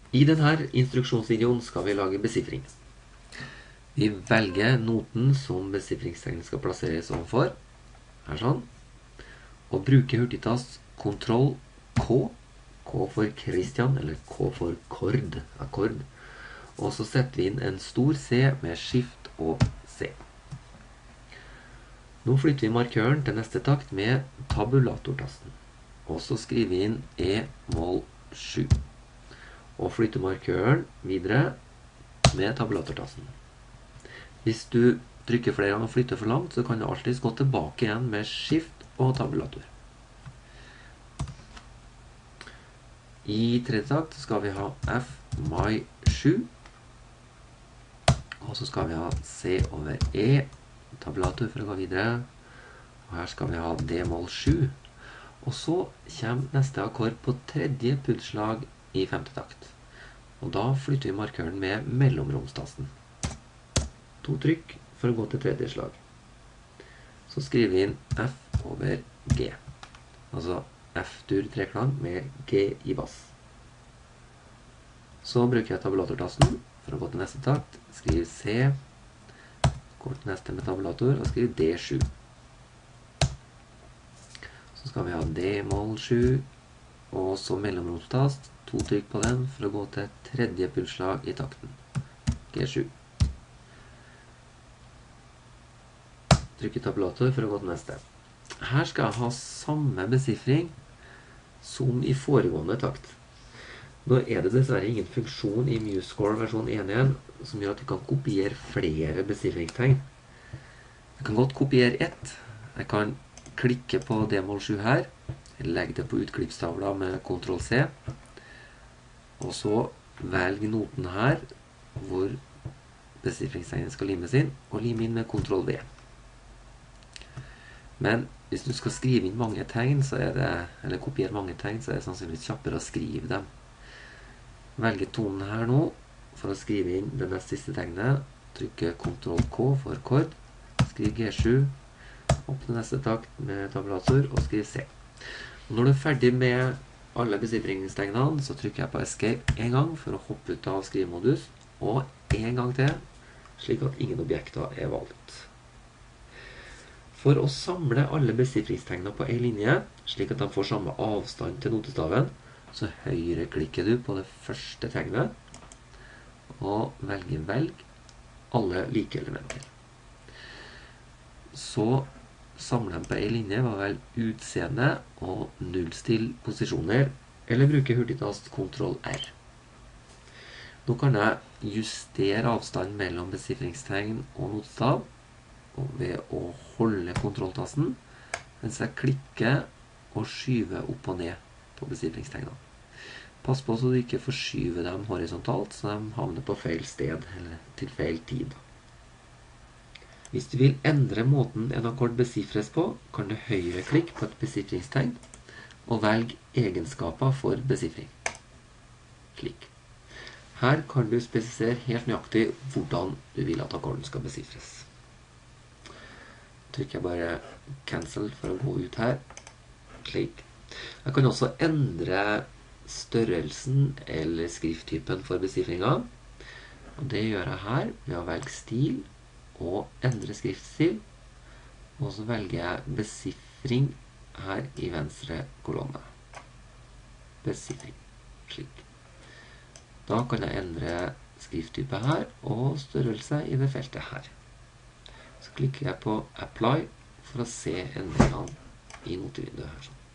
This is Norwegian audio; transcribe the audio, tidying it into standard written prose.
I denne instruksjonsvideoen skal vi lage besifring. Vi velger noten som besifringstegnet skal plasseres overfor, her sånn, og bruker hurtigtast Ctrl K, K for Christian, eller K for akkord, og så setter vi inn en stor C med Shift og C. Nå flytter vi markøren til neste takt med tabulatortasten, og så skriver vi inn E-mål 7. Og flytter markøren videre med tabulatortasten. Hvis du trykker flere ganger og flytter for langt, så kan du alltid gå tilbake igjen med Shift og tabulator. I tredje takt skal vi ha F-my 7, og så skal vi ha C over E, tabulator for å gå videre, og her skal vi ha D-mål 7, og så kommer neste akkord på tredje pulsslag i femte takt. Og da flytter vi markøren med mellomromstasten. 2 trykk for å gå til tredje slag. Så skriver vi inn F over G. Altså F-dur treklang med G i bass. Så bruker jeg tabulatortasten for å gå til neste takt. Skriver C, går til neste med tabulator og skriver D7. Så skal vi ha D-mål 7, og så mellomromstast, 2 trykk på den for å gå til tredje pulsslag i takten, G7. Trykker tabulator for å gå til neste. Her skal jeg ha samme besifring som i foregående takt. Nå er det dessverre ingen funksjon i MuseScore versjon 1.1 som gjør at du kan kopiere flere besifringstegn. Jeg kan godt kopiere ett. Jeg kan klikke på D-mål 7 her, legge det på utklippstavla med Ctrl C, og så velge noten her, hvor besifringstegnet skal limes inn, og lime inn med Ctrl V. Men hvis du skal skrive inn mange tegn, eller kopiere mange tegn, så er det sannsynligvis kjappere å skrive dem. Velge tonen her nå, for å skrive inn det nest siste tegnet, trykke Ctrl K for akkord, skriv G7, opp til neste takt med tabulator, og skriv C. Og når du er ferdig med alle besifringstegnene, så trykker jeg på Escape en gang for å hoppe ut av skrivemodus, og en gang til, slik at ingen objekter er valgt. For å samle alle besifringstegnene på en linje, slik at de får samme avstand til notestaven, så høyreklikker du på det første tegnet, og velger velg alle like elementer. Så samle dem på en linje, var vel utseende og nullstill posisjoner, eller bruke hurtigtast Ctrl R. Nå kan jeg justere avstanden mellom besifringstegn og notestav, og ved å holde kontrolltasten, mens jeg klikker og skyver opp og ned på besifringstegnene. Pass på så du ikke forskyver dem horisontalt, så de havner på feil sted, eller til feil tid. Hvis du vil endre måten en akkord besifres på, kan du høyreklikke på et besifringstegn, og velge egenskaper for besifring. Klikk. Her kan du spesifisere helt nøyaktig hvordan du vil at akkorden skal besifres. Trykker jeg bare cancel for å gå ut her. Klikk. Jeg kan også endre størrelsen eller skrifttypen for besifringen. Og det gjør jeg her ved å velge stil og endre skriftstil. Og så velger jeg besifring her i venstre kolonne. Besifring. Slik. Da kan jeg endre skrifttype her og størrelse i det feltet her. Så klikker jeg på Apply for å se endringene i notevinduet her.